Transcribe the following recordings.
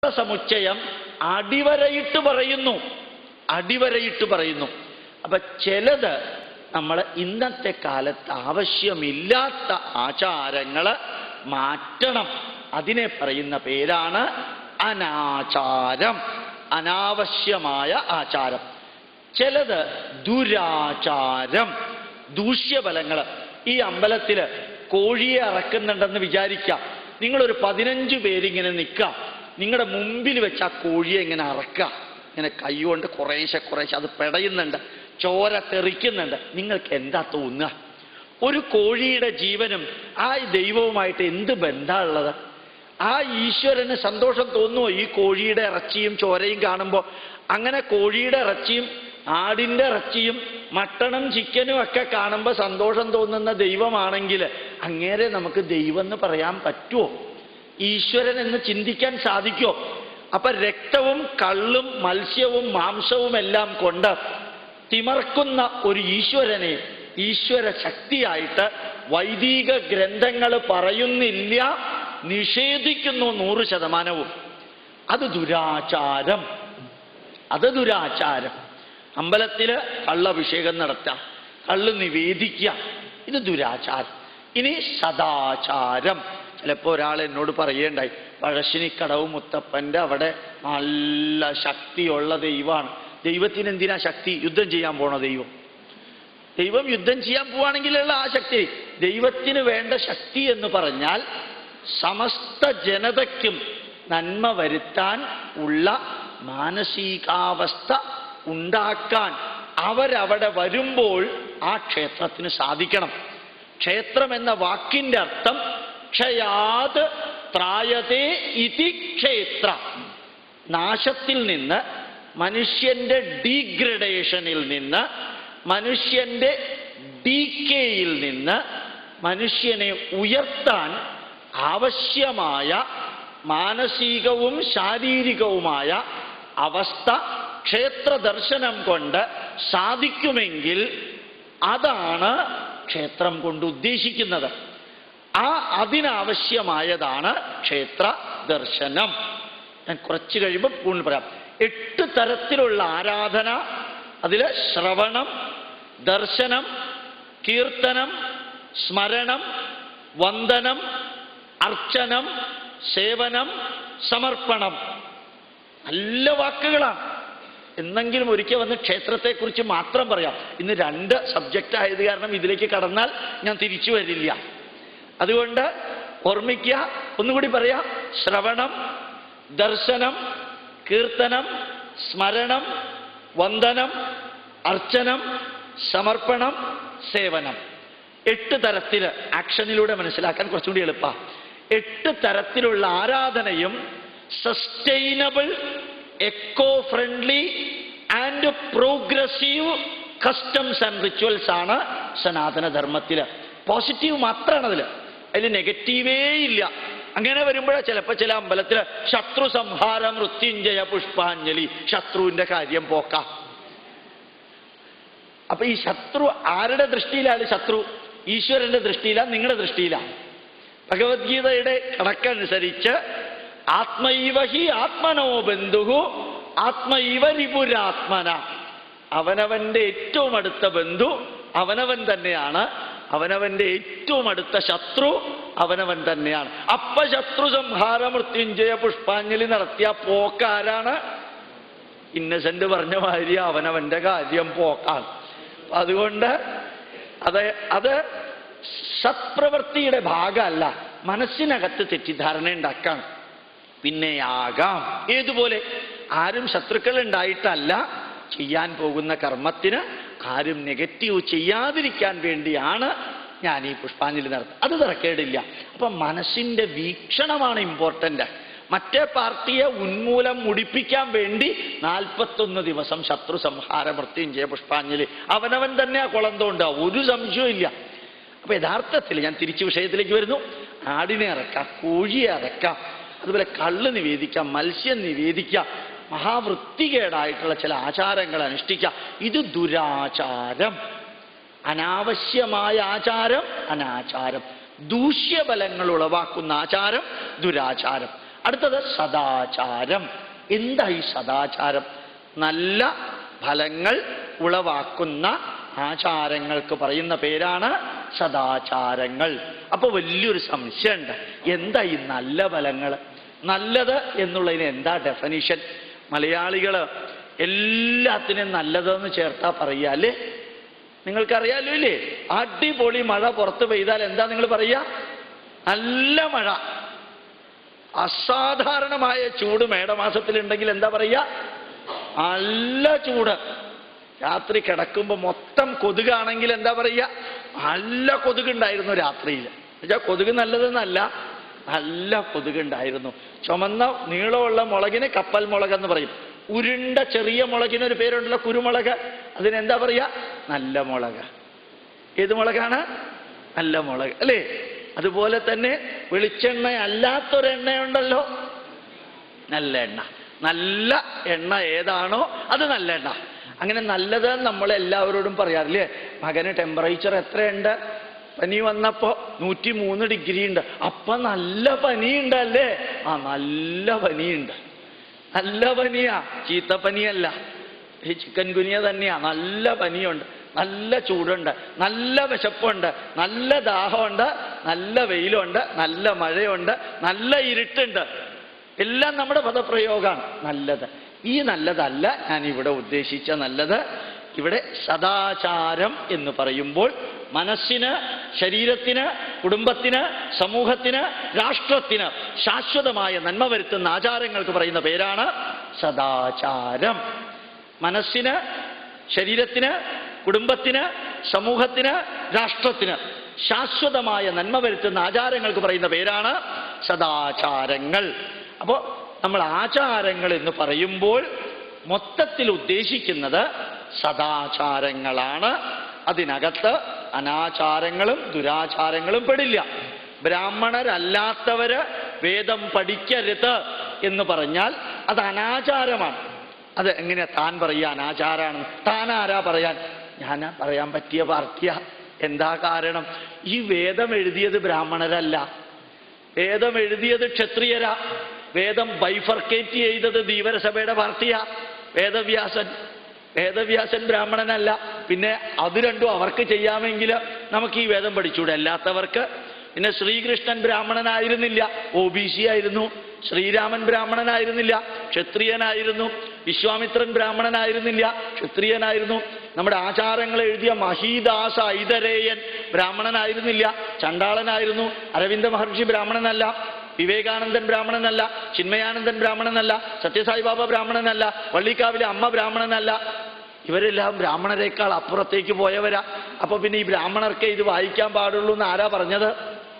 സമുച്ചയം അടിവരയിട്ട് പറയുന്നു, അടിവരയിട്ട് പറയുന്നു. അപ്പൊ ചിലത് നമ്മൾ ഇന്നത്തെ കാലത്ത് ആവശ്യമില്ലാത്ത ആചാരങ്ങൾ മാറ്റണം. അതിനെ പറയുന്ന പേരാണ് അനാചാരം, അനാവശ്യമായ ആചാരം. ചിലത് ദുരാചാരം, ദൂഷ്യഫലങ്ങൾ. ഈ അമ്പലത്തിൽ കോഴിയെ അറക്കുന്നുണ്ടെന്ന് വിചാരിക്കാം. നിങ്ങളൊരു 15 പേരിങ്ങനെ നിൽക്കാം. നിങ്ങളുടെ മുമ്പിൽ വെച്ച് ആ കോഴിയെ ഇങ്ങനെ അറക്കുക. ഇങ്ങനെ കൈകൊണ്ട് കുറേശ്ശെ കുറേശ്ശെ അത് പെടയുന്നുണ്ട്, ചോര തെറിക്കുന്നുണ്ട്. നിങ്ങൾക്ക് എന്താ തോന്നുക? ഒരു കോഴിയുടെ ജീവനും ആ ദൈവവുമായിട്ട് എന്ത് ബന്ധമുള്ളത്? ആ ഈശ്വരന് സന്തോഷം തോന്നുമോ ഈ കോഴിയുടെ ഇറച്ചിയും ചോരയും കാണുമ്പോൾ? അങ്ങനെ കോഴിയുടെ ഇറച്ചിയും ആടിൻ്റെ ഇറച്ചിയും മട്ടണും ചിക്കനും ഒക്കെ കാണുമ്പോൾ സന്തോഷം തോന്നുന്ന ദൈവമാണെങ്കിൽ അങ്ങേരെ നമുക്ക് ദൈവം എന്ന് പറയാൻ പറ്റുമോ? ഈശ്വരൻ എന്ന് ചിന്തിക്കാൻ സാധിക്കുമോ? അപ്പൊ രക്തവും കള്ളും മത്സ്യവും മാംസവും എല്ലാം കൊണ്ട് തിമർക്കുന്ന ഒരു ഈശ്വരനെ ഈശ്വര ശക്തിയായിട്ട് വൈദിക ഗ്രന്ഥങ്ങൾ പറയുന്നില്ല, നിഷേധിക്കുന്നു 100%. അത് ദുരാചാരം, അത് ദുരാചാരം. അമ്പലത്തിൽ കള്ളഭിഷേകം നടത്താം, കള്ള് നിവേദിക്കുക, ഇത് ദുരാചാരം. ഇനി സദാചാരം. ചിലപ്പോൾ ഒരാൾ എന്നോട് പറയേണ്ടായി, പഴശ്ശിനിക്കടവ് മുത്തപ്പൻ്റെ അവിടെ നല്ല ശക്തിയുള്ള ദൈവമാണ്. ദൈവത്തിന് എന്തിനാ ശക്തി? യുദ്ധം ചെയ്യാൻ പോണ ദൈവം? ദൈവം യുദ്ധം ചെയ്യാൻ പോവാണെങ്കിലുള്ള ആ ശക്തി. ദൈവത്തിന് വേണ്ട ശക്തി എന്ന് പറഞ്ഞാൽ സമസ്ത ജനതയ്ക്കും നന്മ വരുത്താൻ ഉള്ള മാനസികാവസ്ഥ ഉണ്ടാക്കാൻ അവരവിടെ വരുമ്പോൾ ആ ക്ഷേത്രത്തിന് സാധിക്കണം. ക്ഷേത്രം എന്ന വാക്കിൻ്റെ അർത്ഥം ക്ഷയാത് ത്രായതേ ഇതി ക്ഷേത്ര. നാശത്തിൽ നിന്ന്, മനുഷ്യന്റെ ഡീഗ്രഡേഷനിൽ നിന്ന്, മനുഷ്യന്റെ ഡീക്കേയിൽ നിന്ന് മനുഷ്യനെ ഉയർത്താൻ ആവശ്യമായ മാനസികവും ശാരീരികവുമായ അവസ്ഥ ക്ഷേത്ര ദർശനം കൊണ്ട് സാധിക്കുമെങ്കിൽ അതാണ് ക്ഷേത്രം കൊണ്ട് ഉദ്ദേശിക്കുന്നത്. അതിനാവശ്യമായതാണ് ക്ഷേത്ര ദർശനം. ഞാൻ കുറച്ച് കഴിയുമ്പോൾ കൂടുതൽ പറയാം. 8 തരത്തിലുള്ള ആരാധന. അതിൽ ശ്രവണം, ദർശനം, കീർത്തനം, സ്മരണം, വന്ദനം, അർച്ചനം, സേവനം, സമർപ്പണം. നല്ല വാക്കുകളാണ്. എന്നെങ്കിലും ഒരിക്കൽ വന്ന് ക്ഷേത്രത്തെക്കുറിച്ച് മാത്രം പറയാം. ഇന്ന് 2 സബ്ജക്റ്റ് ആയത് കാരണം ഇതിലേക്ക് കടന്നാൽ ഞാൻ തിരിച്ചു വരില്ല. അതുകൊണ്ട് ഓർമ്മിക്കുക, ഒന്നുകൂടി പറയാം. ശ്രവണം, ദർശനം, കീർത്തനം, സ്മരണം, വന്ദനം, അർച്ചനം, സമർപ്പണം, സേവനം. 8 തരത്തിൽ ആക്ഷനിലൂടെ മനസ്സിലാക്കാൻ കുറച്ചുകൂടി എളുപ്പമാണ്. 8 തരത്തിലുള്ള ആരാധനയും sustainable, eco friendly and progressive customs and rituals ആണ് സനാതനധർമ്മത്തിൽ. പോസിറ്റീവ് മാത്രമാണ് അതിൽ നെഗറ്റീവേ ഇല്ല. അങ്ങനെ വരുമ്പോഴേ ചിലപ്പോൾ ചില അമ്പലത്തിൽ ശത്രു സംഹാര മൃത്യുഞ്ജയ പുഷ്പാഞ്ജലി, ശത്രുവിന്റെ കാര്യം പോക്കാം. അപ്പൊ ഈ ശത്രു ആരുടെ ദൃഷ്ടിയിലാണ് ശത്രു? ഈശ്വരന്റെ ദൃഷ്ടിയിലാണ്, നിങ്ങളുടെ ദൃഷ്ടിയിലാണ്. ഭഗവത്ഗീതയുടെ കണക്കനുസരിച്ച് ആത്മൈവ ഹി ആത്മനോ ബന്ധുഹു ആത്മൈവ രിപുരാത്മന. അവനവന്റെ ഏറ്റവും അടുത്ത ബന്ധു അവനവൻ തന്നെയാണ്, അവനവന്റെ ഏറ്റവും അടുത്ത ശത്രു അവനവൻ തന്നെയാണ്. അപ്പ ശത്രു സംഹാര മൃത്യുഞ്ജയ പുഷ്പാഞ്ജലി നടത്തിയ പോക്കാരാണ്? ഇന്നസെന്റ് പറഞ്ഞ മാതിരി അവനവന്റെ കാര്യം പോക്കാണ്. അതുകൊണ്ട് അത് സത്പ്രവൃത്തിയുടെ ഭാഗമല്ല, മനസ്സിനകത്ത് തെറ്റിദ്ധാരണ ഉണ്ടാക്കാണ്. പിന്നെയാകാം ഏതുപോലെ? ആരും ശത്രുക്കൾ ഉണ്ടായിട്ടല്ല, ചെയ്യാൻ പോകുന്ന കർമ്മത്തിന് ആരും നെഗറ്റീവ് ചെയ്യാതിരിക്കാൻ വേണ്ടിയാണ് ഞാൻ ഈ പുഷ്പാഞ്ജലി നടത്തുന്നത്. അത് തരക്കേടില്ല. അപ്പൊ മനസ്സിന്റെ വീക്ഷണമാണ് ഇമ്പോർട്ടന്റ്. മറ്റേ പാർട്ടിയെ ഉന്മൂലം മുടിപ്പിക്കാൻ വേണ്ടി 41 ദിവസം ശത്രു സംഹാര മൃത്യുഞ്ജയ പുഷ്പാഞ്ജലി അവനവൻ തന്നെ ആ കുളന്തോണ്ടാവും, ഒരു സംശയവും ഇല്ല. അപ്പൊ യഥാർത്ഥത്തിൽ ഞാൻ തിരിച്ചു വിഷയത്തിലേക്ക് വരുന്നു. ആടിനെ ഇറക്കാം, കോഴിയെ ഇറക്കാം, അതുപോലെ കള്ള് നിവേദിക്കാം, മത്സ്യം നിവേദിക്കാം, മഹാവൃത്തികേടായിട്ടുള്ള ചില ആചാരങ്ങൾ അനുഷ്ഠിക്കാം. ഇത് ദുരാചാരം. അനാവശ്യമായ ആചാരം അനാചാരം, ദൂഷ്യഫലങ്ങൾ ഉളവാക്കുന്ന ആചാരം ദുരാചാരം. അടുത്തത് സദാചാരം. എന്താ ഈ സദാചാരം? നല്ല ഫലങ്ങൾ ഉളവാക്കുന്ന ആചാരങ്ങൾക്ക് പറയുന്ന പേരാണ് സദാചാരങ്ങൾ. അപ്പൊ വലിയൊരു സംശയമുണ്ട്, എന്താ ഈ നല്ല ഫലങ്ങൾ? നല്ലത് എന്നുള്ളതിന് എന്താ ഡെഫിനിഷൻ? മലയാളികള് എല്ലാത്തിനും നല്ലതെന്ന് ചേർത്താ പറയാല്ലേ? നിങ്ങൾക്കറിയാലോ ഇല്ലേ? അടിപൊളി മഴ പുറത്ത് പെയ്താൽ എന്താ നിങ്ങൾ പറയാ? നല്ല മഴ. അസാധാരണമായ ചൂട് മേടമാസത്തിലുണ്ടെങ്കിൽ എന്താ പറയാ? നല്ല ചൂട്. രാത്രി കിടക്കുമ്പോ മൊത്തം കൊതുകാണെങ്കിൽ എന്താ പറയുക? നല്ല കൊതുകുണ്ടായിരുന്നു രാത്രിയിൽ. എന്നുവെച്ചാൽ കൊതുക് നല്ലതെന്നല്ല, നല്ല കൊതുകുണ്ടായിരുന്നു. ചുമന്ന നീളമുള്ള മുളകിന് കപ്പൽ മുളക് എന്ന് പറയും. ഉരുണ്ട ചെറിയ മുളകിനൊരു പേരുണ്ടല്ലോ, കുരുമുളക്. അതിനെന്താ പറയുക? നല്ല മുളക്. ഏത് മുളകാണ്? നല്ല മുളക് അല്ലേ? അതുപോലെ തന്നെ വെളിച്ചെണ്ണ അല്ലാത്തൊരെണ്ണയുണ്ടല്ലോ, നല്ല എണ്ണ. നല്ല എണ്ണ ഏതാണോ അത് നല്ല എണ്ണ. അങ്ങനെ നല്ലത് നമ്മൾ എല്ലാവരോടും പറയാറില്ലേ? മകന് ടെമ്പറേച്ചർ എത്രയുണ്ട്? പനി വന്നപ്പോ 103 ഡിഗ്രി ഉണ്ട്. അപ്പൊ നല്ല പനിയുണ്ടല്ലേ? ആ, നല്ല പനിയുണ്ട്. നല്ല പനിയാ, ചീത്ത പനിയല്ല. ഈ ചിക്കൻ ഗുനിയ തന്നെയാ. നല്ല പനിയുണ്ട്, നല്ല ചൂടുണ്ട്, നല്ല വിശപ്പുണ്ട്, നല്ല ദാഹമുണ്ട്, നല്ല വെയിലുണ്ട്, നല്ല മഴയുണ്ട്, നല്ല ഇരുട്ടുണ്ട്. എല്ലാം നമ്മുടെ പദപ്രയോഗമാണ് നല്ലത്. ഈ നല്ലതല്ല ഞാൻ ഇവിടെ ഉദ്ദേശിച്ച നല്ലത്. ഇവിടെ സദാചാരം എന്ന് പറയുമ്പോൾ മനസ്സിന്, ശരീരത്തിന്, കുടുംബത്തിന്, സമൂഹത്തിന്, രാഷ്ട്രത്തിന് ശാശ്വതമായ നന്മ വരുത്തുന്ന ആചാരങ്ങൾക്ക് പറയുന്ന പേരാണ് സദാചാരം. മനസ്സിന്, ശരീരത്തിന്, കുടുംബത്തിന്, സമൂഹത്തിന്, രാഷ്ട്രത്തിന് ശാശ്വതമായ നന്മ വരുത്തുന്ന ആചാരങ്ങൾക്ക് പറയുന്ന പേരാണ് സദാചാരങ്ങൾ. അപ്പോ നമ്മൾ ആചാരങ്ങൾ എന്ന് പറയുമ്പോൾ മൊത്തത്തിൽ ഉദ്ദേശിക്കുന്നത് സദാചാരങ്ങളാണ്. അതിനകത്ത് അനാചാരങ്ങളും ദുരാചാരങ്ങളും പെടില്ല. ബ്രാഹ്മണരല്ലാത്തവര് വേദം പഠിക്കരുത് എന്ന് പറഞ്ഞാൽ അത് അനാചാരമാണ്. അത് എങ്ങനെ താൻ പറയുക അനാചാരാണെന്ന്? താൻ ആരാ പറയാൻ? ഞാൻ പറയാൻ പറ്റിയ പാർട്ടിയാ. എന്താ കാരണം? ഈ വേദം എഴുതിയത് ബ്രാഹ്മണരല്ല, വേദം എഴുതിയത് ക്ഷത്രിയരാ. വേദം ബൈഫർക്കേറ്റ് ചെയ്തത് ധീവരസഭയുടെ പാർട്ടിയാ, വേദവ്യാസൻ ബ്രാഹ്മണനല്ല. പിന്നെ അത് രണ്ടും അവർക്ക് ചെയ്യാമെങ്കിൽ നമുക്ക് ഈ വേദം പഠിച്ചൂടെ? അല്ലാത്തവർക്ക്. പിന്നെ ശ്രീകൃഷ്ണൻ ബ്രാഹ്മണനായിരുന്നില്ല, OBC ആയിരുന്നു. ശ്രീരാമൻ ബ്രാഹ്മണനായിരുന്നില്ല, ക്ഷത്രിയനായിരുന്നു. വിശ്വാമിത്രൻ ബ്രാഹ്മണനായിരുന്നില്ല, ക്ഷത്രിയനായിരുന്നു. നമ്മുടെ ആചാരങ്ങൾ എഴുതിയ മഹീദാസ ഐതരേയൻ ബ്രാഹ്മണനായിരുന്നില്ല, ചണ്ടാളനായിരുന്നു. അരവിന്ദ മഹർഷി ബ്രാഹ്മണനല്ല, വിവേകാനന്ദൻ ബ്രാഹ്മണനല്ല, ചിന്മയാനന്ദൻ ബ്രാഹ്മണനല്ല, സത്യസായിബാബ ബ്രാഹ്മണനല്ല, വള്ളിക്കാവിലെ അമ്മ ബ്രാഹ്മണനല്ല. ഇവരെല്ലാം ബ്രാഹ്മണരെക്കാൾ അപ്പുറത്തേക്ക് പോയവരാ. അപ്പൊ പിന്നെ ഈ ബ്രാഹ്മണർക്ക് ഇത് വായിക്കാൻ പാടുള്ളൂ എന്ന് ആരാ പറഞ്ഞത്?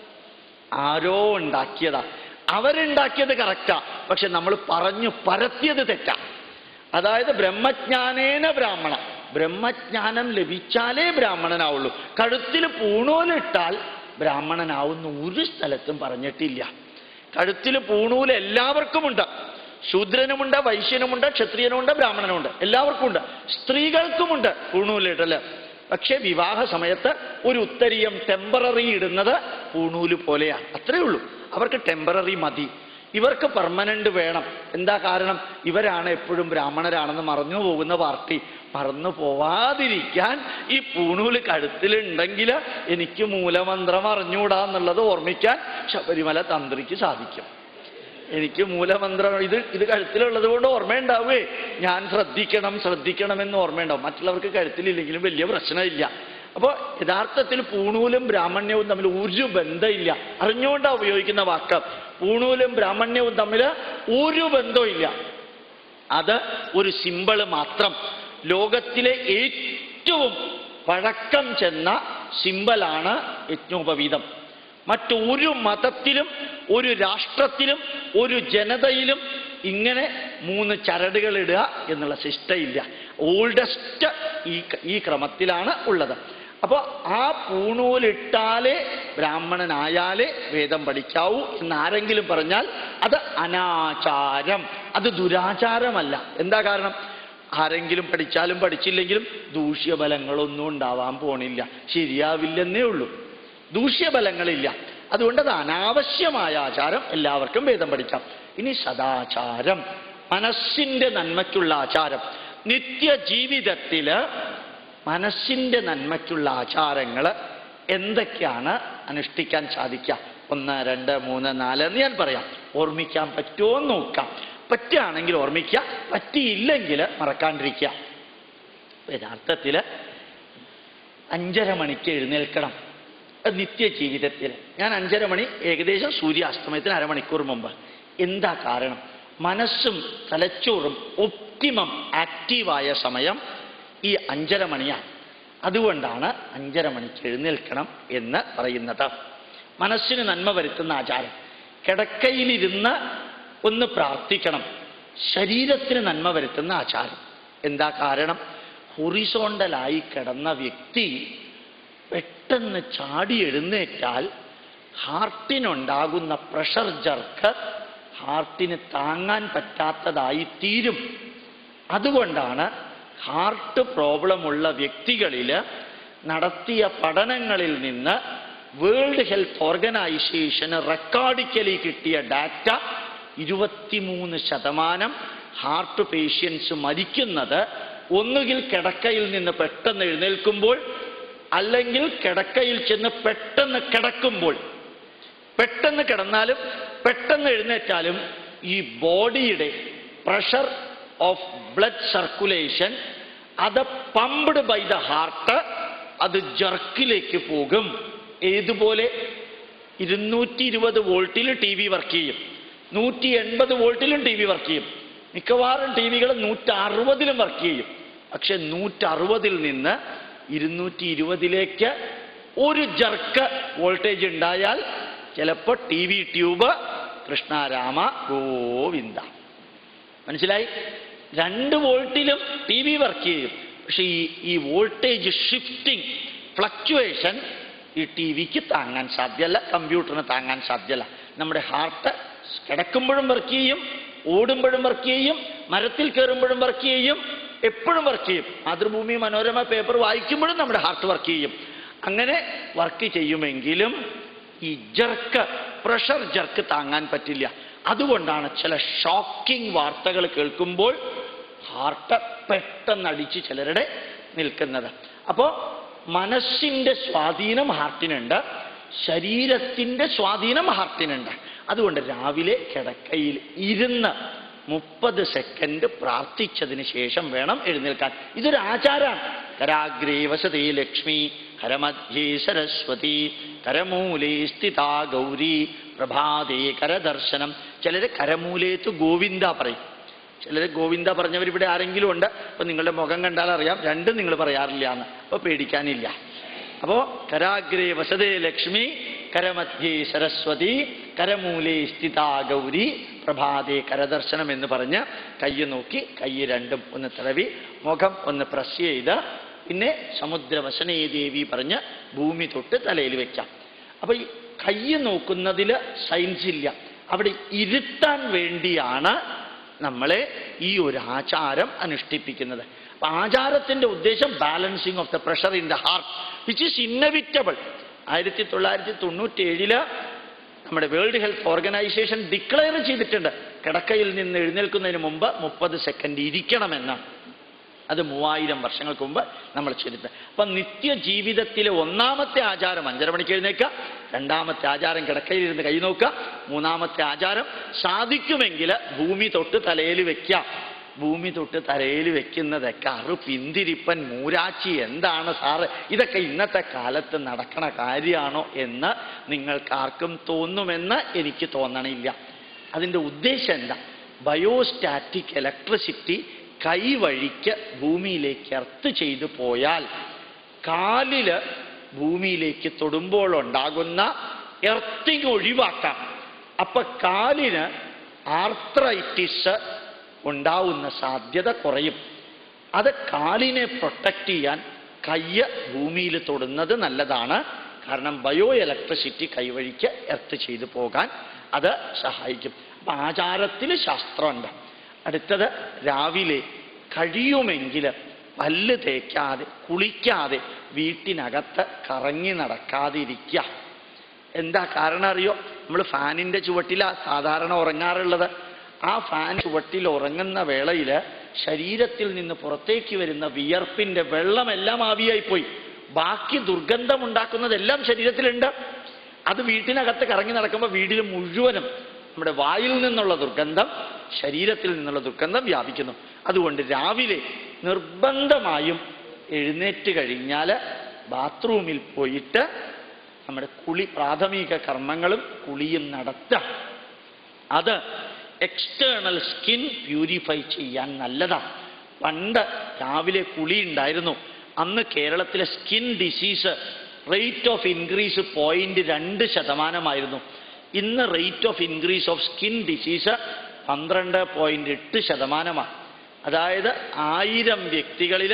ആരോ ഉണ്ടാക്കിയതാ. അവരുണ്ടാക്കിയത് കറക്റ്റാ, പക്ഷെ നമ്മൾ പറഞ്ഞു പരത്തിയത് തെറ്റാ. അതായത് ബ്രഹ്മജ്ഞാനേന ബ്രാഹ്മണ, ബ്രഹ്മജ്ഞാനം ലഭിച്ചാലേ ബ്രാഹ്മണനാവുള്ളൂ. കഴുത്തിൽ പൂണൂലിട്ടാൽ ബ്രാഹ്മണനാവുന്ന ഒരു സ്ഥലത്തും പറഞ്ഞിട്ടില്ല. കഴുത്തിൽ പൂണൂല് എല്ലാവർക്കുമുണ്ട്. ശൂദ്രനുമുണ്ട്, വൈശ്യനുമുണ്ട്, ക്ഷത്രിയനുമുണ്ട്, ബ്രാഹ്മണനുമുണ്ട്, എല്ലാവർക്കും ഉണ്ട്. സ്ത്രീകൾക്കുമുണ്ട് പൂണൂലിട്ടല്. പക്ഷെ വിവാഹ സമയത്ത് ഒരു ഉത്തരീയം ടെമ്പററി ഇടുന്നത് പൂണൂല് പോലെയാണ്. അത്രേ ഉള്ളൂ. അവർക്ക് ടെമ്പററി മതി. ഇവർക്ക് പെർമനന്റ് വേണം. എന്താ കാരണം? ഇവരാണ് എപ്പോഴും ബ്രാഹ്മണരാണെന്ന് മറന്നു പോകുന്ന പാർട്ടി. മറന്നു പോവാതിരിക്കാൻ ഈ പൂണൂല് കഴുത്തിലുണ്ടെങ്കിൽ എനിക്ക് മൂലമന്ത്രം അറിഞ്ഞുകൂടാന്നുള്ളത് ഓർമ്മിക്കാൻ ശബരിമല തന്ത്രിക്ക് സാധിക്കും. എനിക്ക് മൂലമന്ത്രം ഇത് കഴുത്തിലുള്ളത് കൊണ്ട് ഓർമ്മയുണ്ടാവേ. ഞാൻ ശ്രദ്ധിക്കണമെന്ന് ഓർമ്മയുണ്ടാവും. മറ്റുള്ളവർക്ക് കഴുത്തിലില്ലെങ്കിലും വലിയ പ്രശ്നമില്ല. അപ്പോൾ യഥാർത്ഥത്തിൽ പൂണൂലും ബ്രാഹ്മണ്യവും തമ്മിൽ ഒരു ബന്ധമില്ല. അറിഞ്ഞുകൊണ്ടാണ് ഉപയോഗിക്കുന്ന വാക്ക്. പൂണൂലും ബ്രാഹ്മണ്യവും തമ്മിൽ ഒരു ബന്ധമില്ല. അത് ഒരു സിമ്പിള് മാത്രം. ലോകത്തിലെ ഏറ്റവും പഴക്കം ചെന്ന സിമ്പലാണ് യജ്ഞോപവീതം. മറ്റൊരു മതത്തിലും ഒരു രാഷ്ട്രത്തിലും ഒരു ജനതയിലും ഇങ്ങനെ 3 ചരടുകൾ ഇടുക എന്നുള്ള ശിഷ്ടയില്ല. ഓൾഡസ്റ്റ് ഈ ക്രമത്തിലാണ് ഉള്ളത്. അപ്പോൾ ആ പൂണൂലിട്ടാലേ ബ്രാഹ്മണനായാലേ വേദം പഠിക്കാവൂ എന്നാരെങ്കിലും പറഞ്ഞാൽ അത് അനാചാരം, അത് ദുരാചാരമല്ല. എന്താ കാരണം? ആരെങ്കിലും പഠിച്ചാലും പഠിച്ചില്ലെങ്കിലും ദൂഷ്യഫലങ്ങളൊന്നും ഉണ്ടാവാൻ പോണില്ല, ശരിയാവില്ലെന്നേ ഉള്ളൂ. ദൂഷ്യഫലങ്ങളില്ല. അതുകൊണ്ട് അത് അനാവശ്യമായ ആചാരം. എല്ലാവർക്കും വേദം പഠിക്കാം. ഇനി സദാചാരം, മനസ്സിന്റെ നന്മയ്ക്കുള്ള ആചാരം. നിത്യജീവിതത്തില് മനസ്സിന്റെ നന്മയ്ക്കുള്ള ആചാരങ്ങൾ എന്തൊക്കെയാണ് അനുഷ്ഠിക്കാൻ സാധിക്കുക? 1, 2, 3, 4 എന്ന് ഞാൻ പറയാം. ഓർമ്മിക്കാൻ പറ്റുമോ എന്ന് നോക്കാം. പറ്റുകയാണെങ്കിൽ ഓർമ്മിക്കുക, പറ്റിയില്ലെങ്കിൽ മറക്കാണ്ടിരിക്കുക. യഥാർത്ഥത്തിൽ 5:30 മണിക്ക് എഴുന്നേൽക്കണം നിത്യജീവിതത്തിൽ. ഞാൻ 5:30 മണി, ഏകദേശം സൂര്യാസ്തമയത്തിന് അരമണിക്കൂർ മുമ്പ്. എന്താ കാരണം? മനസ്സും തലച്ചോറും ഒപ്റ്റിമം ആക്റ്റീവായ സമയം ഈ 5:30 മണിയാണ്. അതുകൊണ്ടാണ് 5:30 മണിക്ക് എഴുന്നേൽക്കണം എന്ന് പറയുന്നത്. മനസ്സിന് നന്മ വരുത്തുന്ന ആചാരം. കിടക്കയിലിരുന്ന് ഒന്ന് പ്രാർത്ഥിക്കണം. ശരീരത്തിന് നന്മ വരുത്തുന്ന ആചാരം. എന്താ കാരണം? ഹൊറിസോണ്ടലായി കിടന്ന വ്യക്തി പെട്ടെന്ന് ചാടി എഴുന്നേറ്റാൽ ഹാർട്ടിനുണ്ടാകുന്ന പ്രഷർ ജർക്ക് ഹാർട്ടിന് താങ്ങാൻ പറ്റാത്തതായി തീരും. അതുകൊണ്ടാണ് ഹാർട്ട് പ്രോബ്ലമുള്ള വ്യക്തികളിൽ നടത്തിയ പഠനങ്ങളിൽ നിന്ന് വേൾഡ് ഹെൽത്ത് ഓർഗനൈസേഷന് റെക്കോർഡിക്കലി കിട്ടിയ ഡാറ്റ 23% ഹാർട്ട് പേഷ്യൻസ് മരിക്കുന്നത് ഒന്നുകിൽ കിടക്കയിൽ നിന്ന് പെട്ടെന്ന് എഴുന്നേൽക്കുമ്പോൾ, അല്ലെങ്കിൽ കിടക്കയിൽ ചെന്ന് പെട്ടെന്ന് കിടക്കുമ്പോൾ. പെട്ടെന്ന് കിടന്നാലും പെട്ടെന്ന് എഴുന്നേറ്റാലും ഈ ബോഡിയുടെ പ്രഷർ ഓഫ് ബ്ലഡ് സർക്കുലേഷൻ അത് പമ്പ്ഡ് ബൈ ദ ഹാർട്ട്, അത് ജർക്കിലേക്ക് പോകും. ഏതുപോലെ? 220 വോൾട്ടിൽ ടി വി വർക്ക് ചെയ്യും, 180 വോൾട്ടിലും ടി വി വർക്ക് ചെയ്യും. മിക്കവാറും ടി വികൾ 160-ലും വർക്ക് ചെയ്യും. പക്ഷെ 160-ൽ നിന്ന് 220-ലേക്ക് ഒരു ജർക്ക് വോൾട്ടേജ് ഉണ്ടായാൽ ചിലപ്പോൾ ടി വി ട്യൂബ് കൃഷ്ണരാമ ഗോവിന്ദ. മനസ്സിലായി? 2 വോൾട്ടിലും ടി വി വർക്ക് ചെയ്യും. പക്ഷെ ഈ വോൾട്ടേജ് ഷിഫ്റ്റിംഗ് ഫ്ലക്ച്വേഷൻ ഈ ടി വിക്ക് താങ്ങാൻ സാധ്യമല്ല, കമ്പ്യൂട്ടറിന് താങ്ങാൻ സാധ്യമല്ല. നമ്മുടെ ഹാർട്ട് കിടക്കുമ്പോഴും വർക്ക് ചെയ്യും, ഓടുമ്പോഴും വർക്ക് ചെയ്യും, മരത്തിൽ കയറുമ്പോഴും വർക്ക് ചെയ്യും, എപ്പോഴും വർക്ക് ചെയ്യും. മാതൃഭൂമി മനോരമ പേപ്പർ വായിക്കുമ്പോഴും നമ്മുടെ ഹാർട്ട് വർക്ക് ചെയ്യും. അങ്ങനെ വർക്ക് ചെയ്യുമെങ്കിലും ഈ ജർക്ക്, പ്രഷർ ജർക്ക് താങ്ങാൻ പറ്റില്ല. അതുകൊണ്ടാണ് ചില ഷോക്കിംഗ് വാർത്തകൾ കേൾക്കുമ്പോൾ ഹാർട്ട് പെട്ടെന്ന് അടിച്ച് ചിലരുടെ നിൽക്കുന്നത്. അപ്പോൾ മനസ്സിന്റെ സ്വാധീനം ഹാർട്ടിനുണ്ട്, ശരീരത്തിന്റെ സ്വാധീനം ഹാർട്ടിനുണ്ട്. അതുകൊണ്ട് രാവിലെ കിടക്കയിൽ ഇരുന്ന് 30 സെക്കൻഡ് പ്രാർത്ഥിച്ചതിന് ശേഷം വേണം എഴുന്നേൽക്കാൻ. ഇതൊരു ആചാരമാണ്. കരാഗ്രേ വസതി ലക്ഷ്മി, കരമധ്യേ സരസ്വതി, കരമൂലേ സ്ഥിതാ ഗൗരി, പ്രഭാതേ കരദർശനം. ചിലര് കരമൂലേത്ത് ഗോവിന്ദ പറയും, ചിലര് ഗോവിന്ദ പറഞ്ഞവരിവിടെ ആരെങ്കിലും ഉണ്ട്? അപ്പൊ നിങ്ങളുടെ മുഖം കണ്ടാൽ അറിയാം രണ്ടും നിങ്ങൾ പറയാറില്ല എന്ന്. അപ്പൊ പേടിക്കാനില്ല. അപ്പോ കരാഗ്രേ വസതേ ലക്ഷ്മി, കരമധ്യേ സരസ്വതി, കരമൂലേ സ്ഥിതാ ഗൗരി, പ്രഭാതേ കരദർശനം എന്ന് പറഞ്ഞ് കൈ നോക്കി, കൈ രണ്ടും ഒന്ന് തടവി, മുഖം ഒന്ന് പ്രസ് ചെയ്ത്, പിന്നെ സമുദ്രവസനേ ദേവി പറഞ്ഞ് ഭൂമി തൊട്ട് തലയിൽ വെക്കാം. അപ്പൊ ഈ കൈ നോക്കുന്നതിൽ സയൻസ് ഇല്ല. അവിടെ ഇരുത്താൻ വേണ്ടിയാണ് നമ്മളെ ഈ ഒരു ആചാരം അനുഷ്ഠിപ്പിക്കുന്നത്. അപ്പൊ ആചാരത്തിന്റെ ഉദ്ദേശം balancing of the pressure in the heart which is inevitable. 1997 നമ്മുടെ വേൾഡ് ഹെൽത്ത് ഓർഗനൈസേഷൻ ഡിക്ലെയർ ചെയ്തിട്ടുണ്ട് കിടക്കയിൽ നിന്ന് എഴുന്നേൽക്കുന്നതിന് മുമ്പ് 30 സെക്കൻഡ് ഇരിക്കണമെന്ന്. അത് 3000 വർഷങ്ങൾക്ക് മുമ്പ് നമ്മൾ ചെയ്തിട്ടുണ്ട്. അപ്പൊ നിത്യജീവിതത്തിലെ ഒന്നാമത്തെ ആചാരം 5:30 മണിക്ക് എഴുന്നേൽക്കുക, രണ്ടാമത്തെ ആചാരം കിടക്കയിലിരുന്ന് കൈ നോക്കുക, മൂന്നാമത്തെ ആചാരം സാധിക്കുമെങ്കിൽ ഭൂമി തൊട്ട് തലയിൽ വെക്കുക. ഭൂമി തൊട്ട് തലയിൽ വെക്കുന്നതൊക്കെ പിന്തിരിപ്പൻ മൂരാച്ചി എന്താണ് സാറ്, ഇതൊക്കെ ഇന്നത്തെ കാലത്ത് നടക്കണ കാര്യമാണോ എന്ന് നിങ്ങൾക്കാർക്കും തോന്നുമെന്ന് എനിക്ക് തോന്നണില്ല. അതിൻ്റെ ഉദ്ദേശം എന്താ? ബയോസ്റ്റാറ്റിക് ഇലക്ട്രിസിറ്റി കൈവഴിക്ക് ഭൂമിയിലേക്ക് എർത്ത് ചെയ്തു പോയാൽ കാലില് ഭൂമിയിലേക്ക് തൊടുമ്പോൾ ഉണ്ടാകുന്ന എർത്തിങ് ഒഴിവാക്കാം. അപ്പൊ കാലിന് ആർത്രൈറ്റിസ് ഉണ്ടാവുന്ന സാധ്യത കുറയും. അത് കാലിനെ പ്രൊട്ടക്റ്റ് ചെയ്യാൻ കയ്യ് ഭൂമിയിൽ തൊടുന്നത് നല്ലതാണ്. കാരണം ബയോ ഇലക്ട്രിസിറ്റി കൈവഴിക്ക് എർത്ത് ചെയ്തു പോകാൻ അത് സഹായിക്കും. അപ്പൊ ആചാരത്തിൽ ശാസ്ത്രമുണ്ട്. അടുത്തത്, രാവിലെ കഴിയുമെങ്കിൽ പല്ല് തേക്കാതെ കുളിക്കാതെ വീട്ടിനകത്ത് കറങ്ങി നടക്കാതിരിക്കുക. എന്താ കാരണം അറിയോ? നമ്മൾ ഫാനിൻ്റെ ചുവട്ടിലാണ് സാധാരണ ഉറങ്ങാറുള്ളത്. ആ ഫാൻ ചുവട്ടിൽ ഉറങ്ങുന്ന വേളയിൽ ശരീരത്തിൽ നിന്ന് പുറത്തേക്ക് വരുന്ന വിയർപ്പിൻ്റെ വെള്ളമെല്ലാം ആവിയായിപ്പോയി. ബാക്കി ദുർഗന്ധമുണ്ടാക്കുന്നതെല്ലാം ശരീരത്തിലുണ്ട്. അത് വീട്ടിനകത്ത് കറങ്ങി നടക്കുമ്പോൾ വീട്ടിൽ മുഴുവനും നമ്മുടെ വായിൽ നിന്നുള്ള ദുർഗന്ധം, ശരീരത്തിൽ നിന്നുള്ള ദുർഗന്ധം വ്യാപിക്കുന്നു. അതുകൊണ്ട് രാവിലെ നിർബന്ധമായും എഴുന്നേറ്റ് കഴിഞ്ഞാൽ ബാത്റൂമിൽ പോയിട്ട് നമ്മുടെ പ്രാഥമിക കർമ്മങ്ങളും കുളിയും നടത്താം. അത് എക്സ്റ്റേണൽ സ്കിൻ പ്യൂരിഫൈ ചെയ്യാൻ നല്ലതാണ്. പണ്ട് രാവിലെ കുളി ഉണ്ടായിരുന്നു. അന്ന് കേരളത്തിലെ skin disease rate of increase 0.2%. ഇന്ന് rate of increase of skin disease 12.8%. അതായത് 1000 വ്യക്തികളിൽ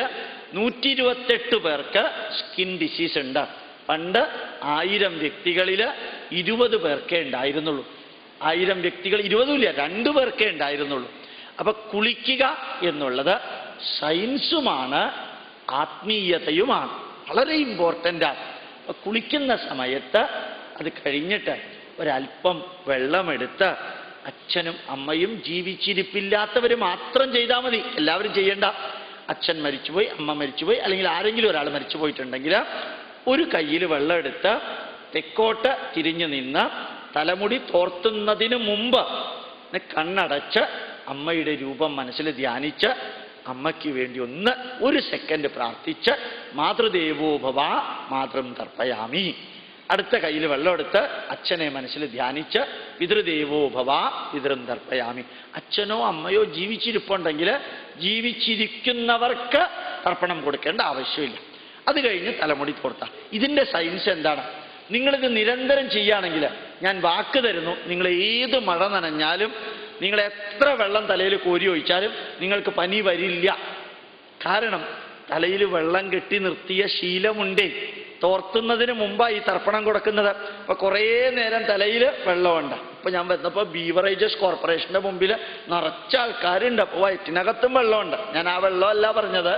128 പേർക്ക് സ്കിൻ ഡിസീസ് ഉണ്ട്. പണ്ട് 1000 വ്യക്തികളിൽ 20 പേർക്കേ ഉണ്ടായിരുന്നുള്ളൂ. 1000 വ്യക്തികൾ 20 ഇല്ല, 2 പേർക്കേ ഉണ്ടായിരുന്നുള്ളൂ. അപ്പൊ കുളിക്കുക എന്നുള്ളത് സയൻസുമാണ്, ആത്മീയതയുമാണ്, വളരെ ഇമ്പോർട്ടൻ്റാണ്. അപ്പൊ കുളിക്കുന്ന സമയത്ത് അത് കഴിഞ്ഞിട്ട് ഒരല്പം വെള്ളമെടുത്ത് അച്ഛനും അമ്മയും ജീവിച്ചിരിപ്പില്ലാത്തവർ മാത്രം ചെയ്താൽ മതി, എല്ലാവരും ചെയ്യേണ്ട. അച്ഛൻ മരിച്ചുപോയി, അമ്മ മരിച്ചുപോയി, അല്ലെങ്കിൽ ആരെങ്കിലും ഒരാൾ മരിച്ചു പോയിട്ടുണ്ടെങ്കിൽ ഒരു കയ്യിൽ വെള്ളം എടുത്ത് തെക്കോട്ട് തിരിഞ്ഞു നിന്ന് തലമുടി തോർത്തുന്നതിന് മുമ്പ് കണ്ണടച്ച് അമ്മയുടെ രൂപം മനസ്സിൽ ധ്യാനിച്ച് അമ്മയ്ക്ക് വേണ്ടി ഒരു സെക്കൻഡ് പ്രാർത്ഥിച്ച് മാതൃദേവോ ഭവ മാതൃം തർപ്പയാമി. അടുത്ത കയ്യിൽ വെള്ളം എടുത്ത് അച്ഛനെ മനസ്സിൽ ധ്യാനിച്ച് പിതൃദേവോ ഭവ പിതൃം തർപ്പയാമി. അച്ഛനോ അമ്മയോ ജീവിച്ചിരിപ്പുണ്ടെങ്കിൽ ജീവിച്ചിരിക്കുന്നവർക്ക് തർപ്പണം കൊടുക്കേണ്ട ആവശ്യമില്ല. അത് കഴിഞ്ഞ് തലമുടി തോർത്താം. ഇതിൻ്റെ സയൻസ് എന്താണ്? നിങ്ങളിത് നിരന്തരം ചെയ്യുകയാണെങ്കിൽ ഞാൻ വാക്ക് തരുന്നു, നിങ്ങൾ ഏത് മഴ നനഞ്ഞാലും, നിങ്ങൾ എത്ര വെള്ളം തലയിൽ കോരി ഒഴിച്ചാലും നിങ്ങൾക്ക് പനി വരില്ല. കാരണം തലയിൽ വെള്ളം കെട്ടി നിർത്തിയ ശീലമുണ്ടേ. തോർത്തുന്നതിന് മുമ്പാണ് ഈ തർപ്പണം കൊടുക്കുന്നത്. അപ്പൊ കുറേ നേരം തലയിൽ വെള്ളമുണ്ട്. ഇപ്പൊ ഞാൻ വന്നപ്പോൾ ബീവറേജസ് കോർപ്പറേഷന്റെ മുമ്പിൽ നിറച്ച ആൾക്കാരുണ്ട്. അപ്പോൾ വയറ്റിനകത്തും വെള്ളമുണ്ട്. ഞാൻ ആ വെള്ളമല്ല പറഞ്ഞത്,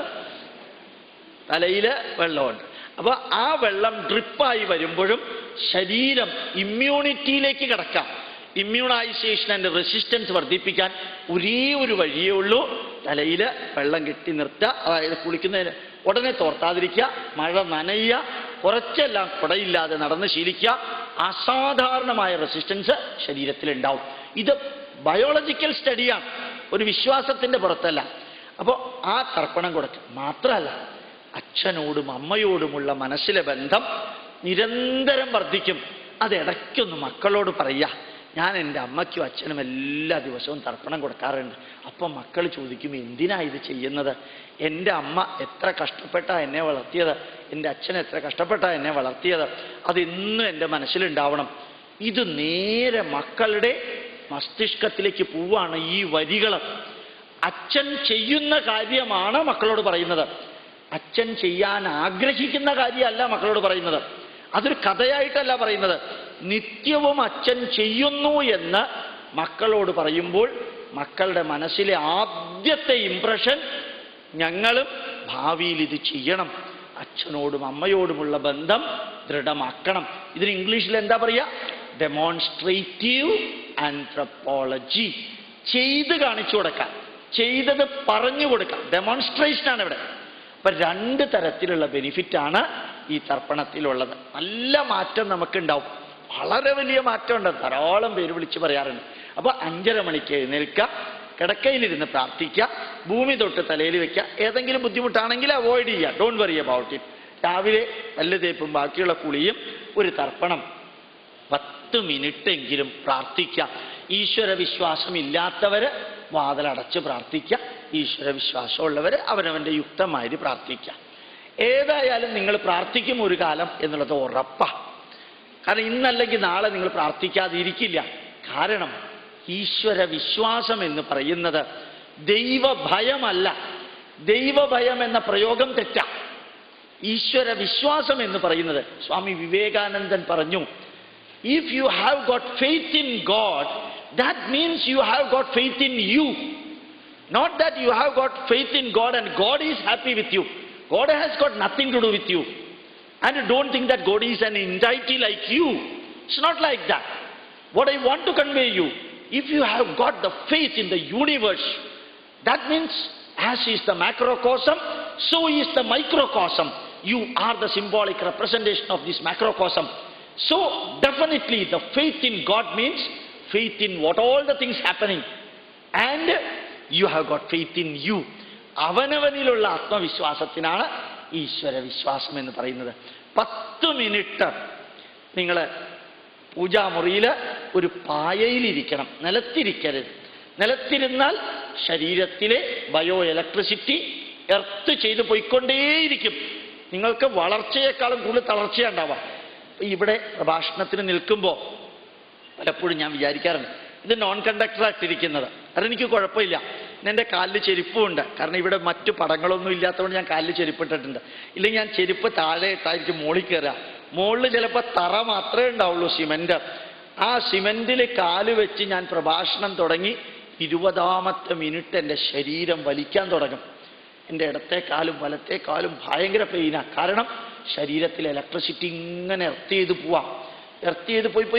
തലയിൽ വെള്ളമുണ്ട്. അപ്പോൾ ആ വെള്ളം ഡ്രിപ്പായി വരുമ്പോഴും ശരീരം ഇമ്മ്യൂണിറ്റിയിലേക്ക് കിടക്കാം. ഇമ്മ്യൂണൈസേഷൻ ആൻഡ് റെസിസ്റ്റൻസ് വർദ്ധിപ്പിക്കാൻ ഒരേ ഒരു വഴിയേ ഉള്ളൂ, തലയിൽ വെള്ളം കെട്ടി നിർത്തുക. അതായത് കുളിക്കുന്നതിന് ഉടനെ തോർത്താതിരിക്കുക, മഴ നനയുക, കുറച്ചെല്ലാം കുടയില്ലാതെ നടന്ന് ശീലിക്കുക. അസാധാരണമായ റെസിസ്റ്റൻസ് ശരീരത്തിലുണ്ടാവും. ഇത് ബയോളജിക്കൽ സ്റ്റഡിയാണ്, ഒരു വിശ്വാസത്തിൻ്റെ പുറത്തല്ല. അപ്പോൾ ആ തർപ്പണം കൊടുക്കുക. മാത്രമല്ല, അച്ഛനോടും അമ്മയോടുമുള്ള മനസ്സിലെ ബന്ധം നിരന്തരം വർദ്ധിക്കും. അതിടയ്ക്കൊന്ന് മക്കളോട് പറയുക, ഞാൻ എൻ്റെ അമ്മയ്ക്കും അച്ഛനും എല്ലാ ദിവസവും തർപ്പണം കൊടുക്കാറുണ്ട്. അപ്പം മക്കൾ ചോദിക്കും, എന്തിനാ ഇത് ചെയ്യുന്നത്? എൻ്റെ അമ്മ എത്ര കഷ്ടപ്പെട്ടാ എന്നെ വളർത്തിയത്, എൻ്റെ അച്ഛൻ എത്ര കഷ്ടപ്പെട്ടാ എന്നെ വളർത്തിയത്, അതെന്നും എൻ്റെ മനസ്സിലുണ്ടാവണം. ഇത് നേരെ മക്കളുടെ മസ്തിഷ്കത്തിലേക്ക് പോവാണ്. ഈ വരികൾ അച്ഛൻ ചെയ്യുന്ന കാര്യമാണ് മക്കളോട് പറയുന്നത്. അച്ഛൻ ചെയ്യാൻ ആഗ്രഹിക്കുന്ന കാര്യമല്ല മക്കളോട് പറയുന്നത്. അതൊരു കഥയായിട്ടല്ല പറയുന്നത്. നിത്യവും അച്ഛൻ ചെയ്യുന്നു എന്ന് മക്കളോട് പറയുമ്പോൾ മക്കളുടെ മനസ്സിലെ ആദ്യത്തെ ഇംപ്രഷൻ, ഞങ്ങളും ഭാവിയിൽ ഇത് ചെയ്യണം, അച്ഛനോടും അമ്മയോടുമുള്ള ബന്ധം ദൃഢമാക്കണം. ഇതിന് ഇംഗ്ലീഷിൽ എന്താ പറയുക? Demonstrative anthropology. ചെയ്ത് കാണിച്ചു കൊടുക്കാം, ചെയ്തത് പറഞ്ഞു കൊടുക്കാം. ഡെമോൺസ്ട്രേഷനാണ് ഇവിടെ. അപ്പൊ 2 തരത്തിലുള്ള ബെനിഫിറ്റാണ് ഈ തർപ്പണത്തിലുള്ളത്. നല്ല മാറ്റം നമുക്കുണ്ടാവും, വളരെ വലിയ മാറ്റമുണ്ട്. ധാരാളം പേര് വിളിച്ച് പറയാറുണ്ട്. അപ്പോൾ 5:30 മണിക്ക് എഴുന്നേൽക്കുക, കിടക്കയിലിരുന്ന് പ്രാർത്ഥിക്കുക, ഭൂമി തൊട്ട് തലയിൽ വെക്കുക. ഏതെങ്കിലും ബുദ്ധിമുട്ടാണെങ്കിൽ അവോയ്ഡ് ചെയ്യുക, ഡോണ്ട് വറി അബൌട്ട് ഇറ്റ്. രാവിലെ പല്ല് തേപ്പും ബാക്കിയുള്ള കുളിയും ഒരു തർപ്പണം 10 മിനിറ്റ് എങ്കിലും പ്രാർത്ഥിക്കുക. ഈശ്വര വിശ്വാസം ഇല്ലാത്തവർ വാതിലടച്ച് പ്രാർത്ഥിക്കുക, ഈശ്വര വിശ്വാസമുള്ളവർ അവനവൻ്റെ യുക്തമായി പ്രാർത്ഥിക്കുക. ഏതായാലും നിങ്ങൾ പ്രാർത്ഥിക്കും ഒരു കാലം എന്നുള്ളത് ഉറപ്പാണ്. കാരണം ഇന്നല്ലെങ്കിൽ നാളെ നിങ്ങൾ പ്രാർത്ഥിക്കാതിരിക്കില്ല. കാരണം ഈശ്വര വിശ്വാസം എന്ന് പറയുന്നത് ദൈവഭയമല്ല. ദൈവഭയം എന്ന പ്രയോഗം തെറ്റാ. ഈശ്വര വിശ്വാസം എന്ന് പറയുന്നത്, സ്വാമി വിവേകാനന്ദൻ പറഞ്ഞു, if you have got faith in God, that means you have got faith in you, not that you have got faith in God and God is happy with you. God has got nothing to do with you, and don't think that God is an entity like you. It's not like that. What I want to convey you, if you have got the faith in the universe, that means as is the macrocosm, so is the microcosm. You are the symbolic representation of this macrocosm. So definitely the faith in God means faith in what all the things happening, and you have got faith in you. അവനവനിലുള്ള ആത്മവിശ്വാസത്തിനാണ് ഈശ്വര വിശ്വാസം എന്ന് പറയുന്നത്. 10 minute നിങ്ങൾ പൂജാമുറിയിൽ ഒരു പായയിലിരിക്കണം, നിലത്തിരിക്കരുത്. നിലത്തിരുന്നാൽ ശരീരത്തിലെ ബയോ ഇലക്ട്രിസിറ്റി എർത്ത് ചെയ്ത് പോയിക്കൊണ്ടേയിരിക്കും. നിങ്ങൾക്ക് വളർച്ചയെക്കാളും കൂടുതൽ തളർച്ചയുണ്ടാവാം. ഇവിടെ പ്രഭാഷണത്തിന് നിൽക്കുമ്പോൾ പലപ്പോഴും ഞാൻ വിചാരിക്കാറുണ്ട്, ഇത് നോൺ കണ്ടക്ടറായിട്ടിരിക്കുന്നത്, അതെനിക്ക് കുഴപ്പമില്ല, എൻ്റെ കാലിൽ ചെരുപ്പുമുണ്ട്. കാരണം ഇവിടെ മറ്റു പടങ്ങളൊന്നും ഇല്ലാത്തതുകൊണ്ട് ഞാൻ കാലിൽ ചെരുപ്പിട്ടിട്ടുണ്ട്. ഇല്ലെങ്കിൽ ഞാൻ ചെരുപ്പ് താഴെ ഇട്ടായിരിക്കും മുകളിൽ കയറുക. മുകളിൽ ചിലപ്പോൾ തറ മാത്രമേ ഉണ്ടാവുള്ളൂ, സിമെന്റ്. ആ സിമെന്റിൽ കാല് വെച്ച് ഞാൻ പ്രഭാഷണം തുടങ്ങി 20ാമത്തെ മിനിറ്റ് എൻ്റെ ശരീരം വലിക്കാൻ തുടങ്ങും. എൻ്റെ ഇടത്തെ കാലും വലത്തെ കാലും ഭയങ്കര പെയിനാണ്. കാരണം ശരീരത്തിലെ ഇലക്ട്രിസിറ്റി ഇങ്ങനെ എർത്ത് ചെയ്ത് പോവാം. എർത്ത് ചെയ്ത് പോയി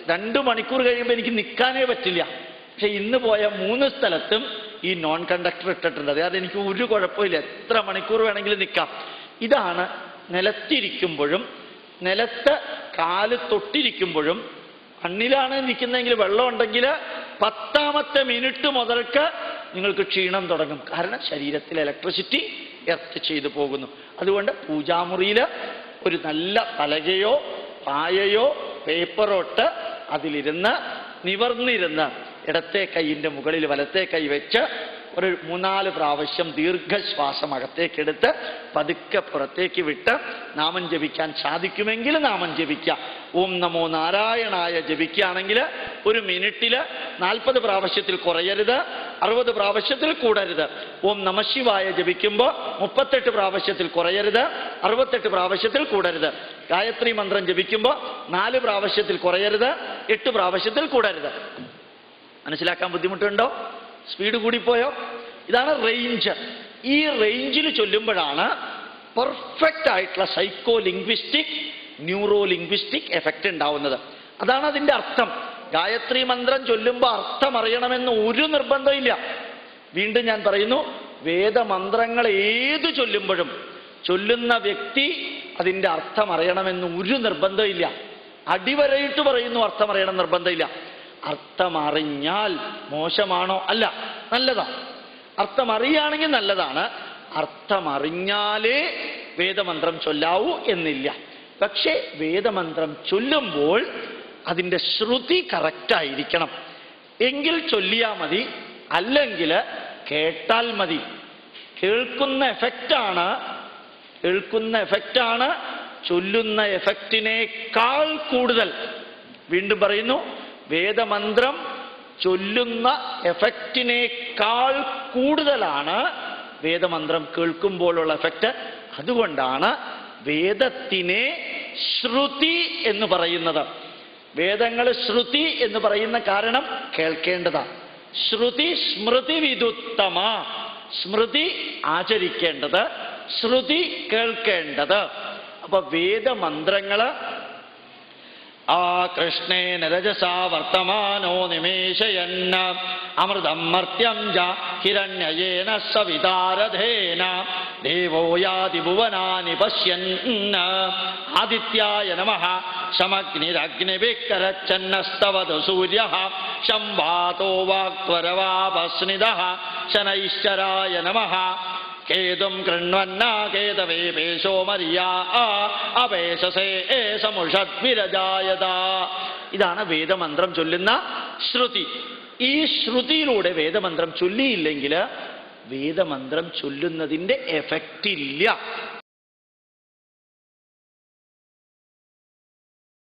2 മണിക്കൂർ കഴിയുമ്പോൾ എനിക്ക് നിൽക്കാനേ പറ്റില്ല. പക്ഷെ ഇന്ന് പോയ 3 സ്ഥലത്തും ഈ നോൺ കണ്ടക്ടർ ഇട്ടിട്ടുണ്ട്. അതായത് എനിക്ക് ഒരു കുഴപ്പമില്ല, എത്ര മണിക്കൂർ വേണമെങ്കിലും നിൽക്കാം. ഇതാണ് നിലത്തിരിക്കുമ്പോഴും നിലത്ത് കാല് തൊട്ടിരിക്കുമ്പോഴും. മണ്ണിലാണ് നിൽക്കുന്നതെങ്കിൽ വെള്ളം ഉണ്ടെങ്കിൽ 10ാമത്തെ മിനിറ്റ് മുതൽക്ക് നിങ്ങൾക്ക് ക്ഷീണം തുടങ്ങും. കാരണം ശരീരത്തിലെ ഇലക്ട്രിസിറ്റി എർത്ത് ചെയ്തു പോകുന്നു. അതുകൊണ്ട് പൂജാമുറിയിൽ ഒരു നല്ല പലകയോ പായയോ പേപ്പറോ ഇട്ട് അതിലിരുന്ന് നിവർന്നിരുന്ന് ഇടത്തെ കൈയിൻ്റെ മുകളിൽ വലത്തെ കൈ വെച്ച് ഒരു 3-4 പ്രാവശ്യം ദീർഘശ്വാസം അകത്തേക്കെടുത്ത് പതുക്കെ പുറത്തേക്ക് വിട്ട് നാമം ജപിക്കാൻ സാധിക്കുമെങ്കിൽ നാമം ജപിക്കാം. ഓം നമോ നാരായണായ ജപിക്കുകയാണെങ്കിൽ ഒരു മിനിറ്റിൽ 40 പ്രാവശ്യത്തിൽ കുറയരുത്, 60 പ്രാവശ്യത്തിൽ കൂടരുത്. ഓം നമശിവായ ജപിക്കുമ്പോൾ 38 പ്രാവശ്യത്തിൽ കുറയരുത്, 68 പ്രാവശ്യത്തിൽ കൂടരുത്. ഗായത്രി മന്ത്രം ജപിക്കുമ്പോൾ 4 പ്രാവശ്യത്തിൽ കുറയരുത്, 8 പ്രാവശ്യത്തിൽ കൂടരുത്. മനസ്സിലാക്കാൻ ബുദ്ധിമുട്ടുണ്ടോ? സ്പീഡ് കൂടിപ്പോയോ? ഇതാണ് റേഞ്ച്. ഈ റേഞ്ചിൽ ചൊല്ലുമ്പോഴാണ് പെർഫെക്റ്റ് ആയിട്ടുള്ള psycho linguistic neuro linguistic effect ഉണ്ടാവുന്നത്. അതാണ് അതിൻ്റെ അർത്ഥം. ഗായത്രി മന്ത്രം ചൊല്ലുമ്പോൾ അർത്ഥം അറിയണമെന്ന് ഒരു നിർബന്ധമില്ല. വീണ്ടും ഞാൻ പറയുന്നു, വേദമന്ത്രങ്ങൾ ഏത് ചൊല്ലുമ്പോഴും ചൊല്ലുന്ന വ്യക്തി അതിൻ്റെ അർത്ഥം അറിയണമെന്ന് ഒരു നിർബന്ധമില്ല. അടിവരയിട്ട് പറയുന്നു, അർത്ഥം അറിയണം നിർബന്ധമില്ല. അർത്ഥമറിഞ്ഞാൽ മോശമാണോ? അല്ല, നല്ലതാണ്. അർത്ഥമറിയുകയാണെങ്കിൽ നല്ലതാണ്. അർത്ഥമറിഞ്ഞാലേ വേദമന്ത്രം ചൊല്ലാവൂ എന്നില്ല. പക്ഷേ വേദമന്ത്രം ചൊല്ലുമ്പോൾ അതിൻ്റെ ശ്രുതി കറക്റ്റായിരിക്കണം. എങ്കിൽ ചൊല്ലിയാൽ മതി, അല്ലെങ്കിൽ കേട്ടാൽ മതി. കേൾക്കുന്ന എഫക്റ്റാണ് ചൊല്ലുന്ന എഫക്റ്റിനേക്കാൾ കൂടുതൽ. വീണ്ടും പറയുന്നു, വേദമന്ത്രം ചൊല്ലുന്ന എഫക്റ്റിനേക്കാൾ കൂടുതലാണ് വേദമന്ത്രം കേൾക്കുമ്പോഴുള്ള എഫക്റ്റ്. അതുകൊണ്ടാണ് വേദത്തിനെ ശ്രുതി എന്ന് പറയുന്നത്. വേദങ്ങൾ ശ്രുതി എന്ന് പറയുന്ന കാരണം കേൾക്കേണ്ടതാണ്. ശ്രുതി സ്മൃതി വിദുത്തമ. സ്മൃതി ആചരിക്കേണ്ടത്, ശ്രുതി കേൾക്കേണ്ടത്. അപ്പൊ വേദമന്ത്രങ്ങള് ആ കൃഷ്ണേന രജസാ വർത്തമാനോ നിമേശയന്ന അമൃതം മർത്യം ജ ഹിരണ്യേന സവിതാരഥേന ദേവോ യാതി ഭുവനാനി പശ്യന്ന ആദിത്യായ നമഃ സമഗ്നിരഗ്നിവിക്കരച്ഛന്നസ്തവതു സൂര്യഃ സംവാതോ വാക്ത്വരവാപസ്നിദഃ ശനൈശ്വരായ നമഃ കേതും കൃണ്വന്നാ കേതവേ പേശോ മരിയാ അപേശസേ സമുഷദ്വിരജായത. ഇതാണ് വേദമന്ത്രം ചൊല്ലുന്ന ശ്രുതി. ഈ ശ്രുതിയിലൂടെ വേദമന്ത്രം ചൊല്ലിയില്ലെങ്കിൽ വേദമന്ത്രം ചൊല്ലുന്നതിൻ്റെ എഫക്റ്റ് ഇല്ല.